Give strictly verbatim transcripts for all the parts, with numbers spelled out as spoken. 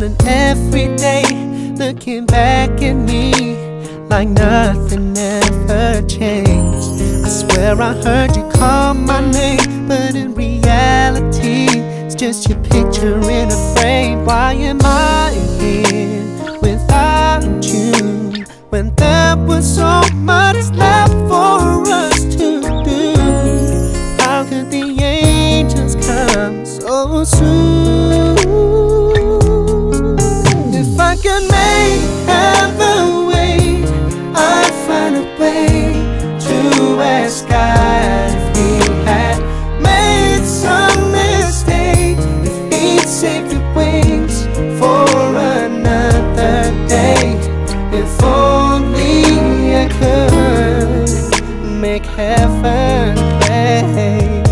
smiling every day, looking back at me like nothing ever changed. I swear I heard you call my name, but in reality it's just your picture in a frame. Why am I here without you when there was so much left for us to do? How could the angels come so soon? If I could make heaven wait, I'd find a way to ask God if He had made some mistake, if He'd save your wings for another day. If only I could make heaven wait.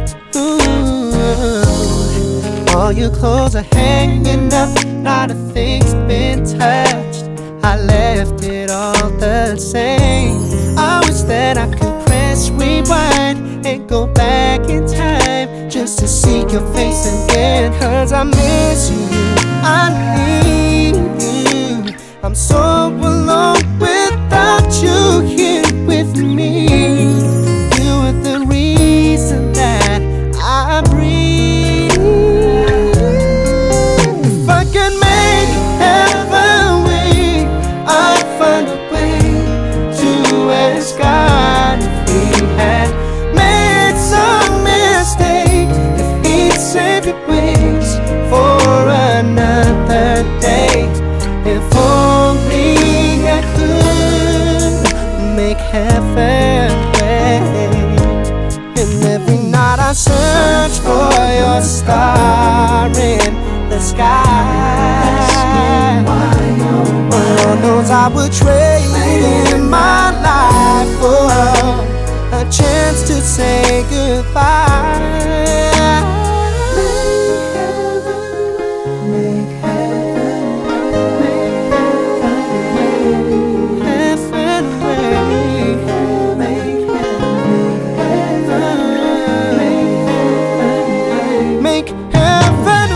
Ooh. All your clothes are hanging up, not a thing's been touched. I left it all the same. I wish that I could press rewind and go back in time just to see your face again. Cause I miss you, I need you. I'm so alone without you here with me. You are the reason that I breathe. If I could make heaven wait, I'd find a way to ask God if He had made some mistake, if He'd save your wings for another day. If only I could make heaven wait. And every night I search for your star in the sky. Lord knows I would trade in my life for a chance to say goodbye. Make heaven, make heaven wait. Make heaven, make heaven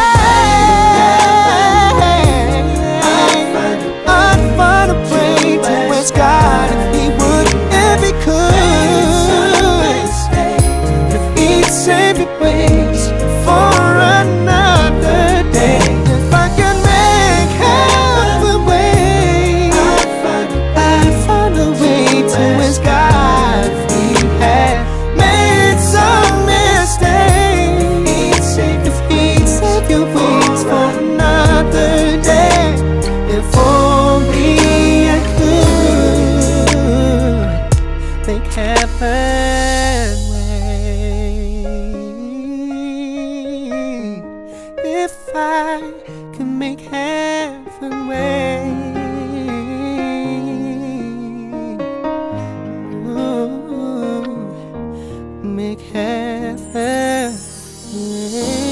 wait. I'd find a way to ask God if He would, if He could, if He'd save your ways for another day. If I could make heaven wait, I'd find a way to ask God if He had made some mistake, if He'd save your ways for another day. If only I could make heaven wait. If I could make heaven wait. Ooh, make heaven wait.